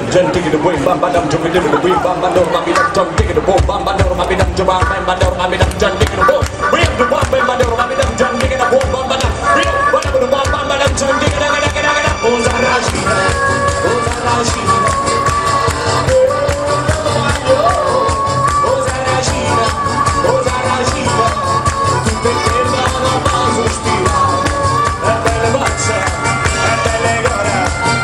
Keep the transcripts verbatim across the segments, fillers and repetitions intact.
Jen take it away, bam bam dum, jump it in the way, bam bam dum, bam dum, jump take it away, bam bam dum, bam dum, jump bam bam dum, bam dum, Jen take it away. We have the one, bam bam dum, bam dum, Jen take it away, bam bam dum. We have one, bam bam bam dum, Jen take it away, take it away. Oza Rashida, Oza Rashida, Oza Rashida, Oza Rashida. Tu perché non mi sospirare? È belle faccia, è belle gore.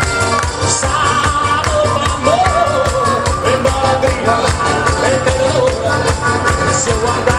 Salo bambo, e bambina, e te lo se guarda